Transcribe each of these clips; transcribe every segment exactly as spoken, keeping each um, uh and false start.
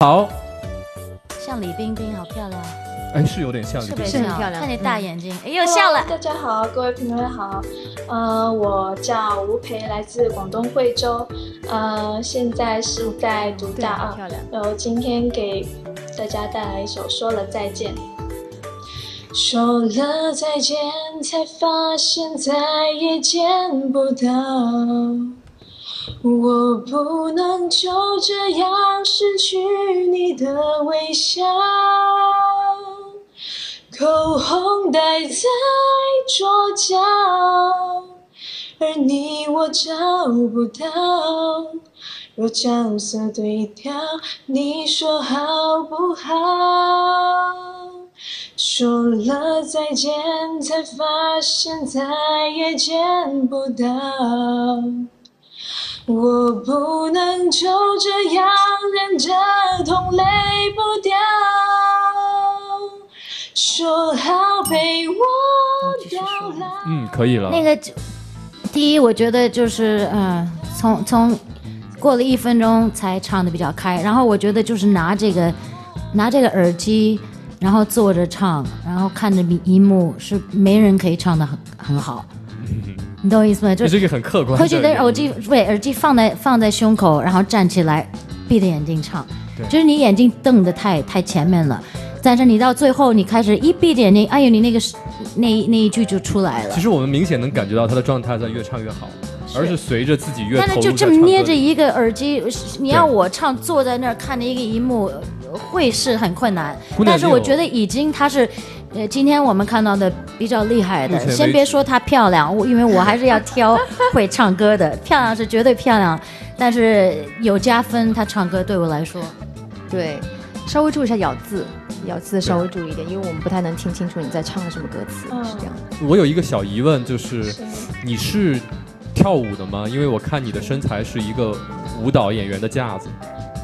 好， 像李冰冰，好漂亮。 哎，是有点像李冰冰， 是很漂亮。看你大眼睛，哎呦笑了。 大家好，各位评论好，呃，我叫吴培，来自广东惠州，呃，现在是在读大二，然后今天给大家带来一首《说了再见》。说了再见，才发现再也见不到。我不能就这样失去你的微笑，口红戴在桌角，而你我找不到。若角色对调，你说好不好？说了再见，才发现再也见不到。我不能就这样忍着痛泪不掉，说好陪我到老。 嗯，可以了。 那个第一，我觉得就是嗯，从从过了一分钟才唱的比较开，然后我觉得就是拿这个拿这个耳机，然后坐着唱，然后看着荧幕，是没人可以唱的很很好。你懂我意思吗？就这是一个很客观的。 回去的耳机，对，耳机放在放在胸口，然后站起来，闭着眼睛唱。就是你眼睛瞪得太太前面了，但是你到最后，你开始一闭着眼睛，哎呦，你那个那那一句就出来了。 其实我们明显能感觉到他的状态在越唱越好，而是随着自己越投入在唱歌里。 但是就这么捏着一个耳机，你要我唱，坐在那儿看着一个荧幕，会是很困难。但是我觉得已经他是。呃，今天我们看到的比较厉害的，先别说她漂亮，因为我还是要挑会唱歌的，漂亮是绝对漂亮，但是有加分，她唱歌对我来说， 对，稍微注意一下咬字，咬字稍微注意一点，因为我们不太能听清楚你在唱什么歌词，嗯、是这样。 我有一个小疑问，就是你是跳舞的吗？因为我看你的身材是一个舞蹈演员的架子。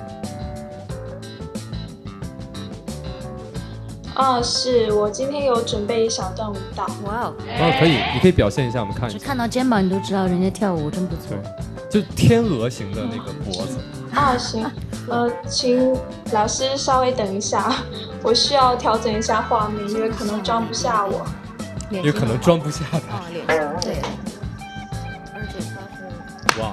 哦，是我今天有准备一小段舞蹈。 哇哦， 哦，可以，你可以表现一下，我们看一下。 看到肩膀你都知道人家跳舞真不错。 就天鹅型的那个脖子。 啊，行，呃，请老师稍微等一下，我需要调整一下画面，因为可能装不下我。 有可能装不下他。 哦，脸上对。而且他是哇。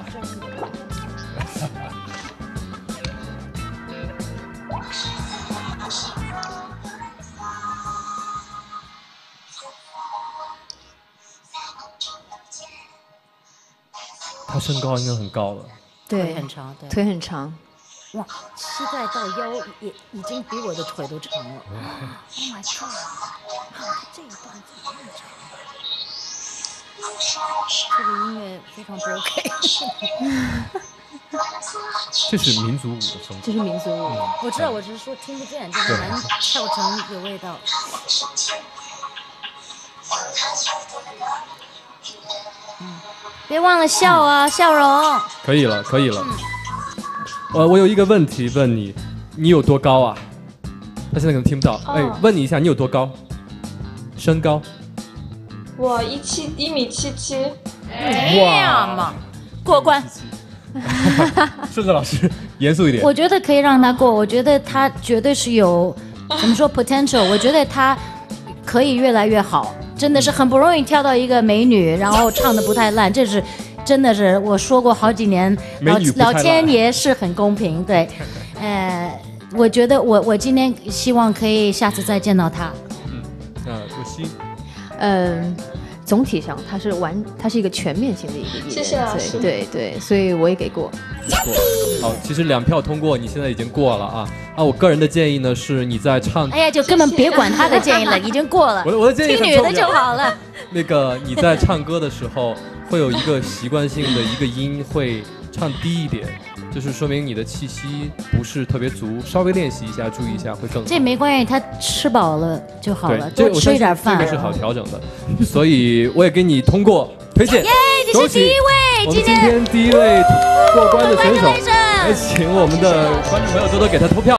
他身高应该很高了， 对， 很长，对， 腿很长， 哇，膝盖到腰也已经比我的腿都长了。Oh my god！ 这一段怎么那么长？这个音乐非常不 OK。 这是民族舞的风格， 这是民族舞。 嗯、我知道，我只是说听不见，就很难跳成有味道。嗯，别忘了笑啊，嗯、笑容。 可以了，可以了。呃、嗯，我有一个问题问你，你有多高啊？他现在可能听不到。哎、哦，问你一下，你有多高？身高？ 我一七一米七七。 哇嘛，过关。 顺子老师，严肃一点。 我觉得可以让他过，我觉得他绝对是有怎么说 potential， 我觉得他可以越来越好。真的是很不容易挑到一个美女，然后唱的不太烂，这是真的是我说过好几年，老老天爷是很公平，对，呃，我觉得我我今天希望可以下次再见到他。 嗯，那我希， 嗯。总体上，它是完，它是一个全面性的一个艺人， 谢谢老师。 对对，所以我也给过。 好，其实两票通过，你现在已经过了啊啊！我个人的建议呢是你在唱， 哎呀，就根本别管他的建议了，已经过了。 我的我的建议听女的就好了。 那个你在唱歌的时候会有一个习惯性的一个音会唱低一点。就是说明你的气息不是特别足，稍微练习一下，注意一下会更好。 这没关系，他吃饱了就好了，多吃一点饭。 这个是好调整的，所以我也给你通过推荐。 耶，你是第一位， 我们今天第一位过关的选手，来请我们的观众朋友多多给他投票。